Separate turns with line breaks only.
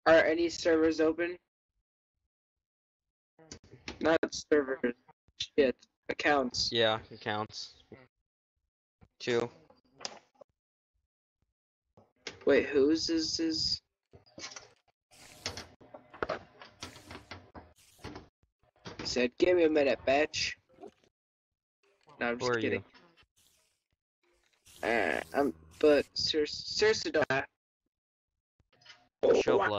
Are any servers open? Not servers. Shit. Accounts.
Yeah, it counts. 2.
Wait, whose is this? He said, "Give me a minute, bitch." No, I'm
Who
just
are
kidding.
you?
But seriously, don't.
Show blood.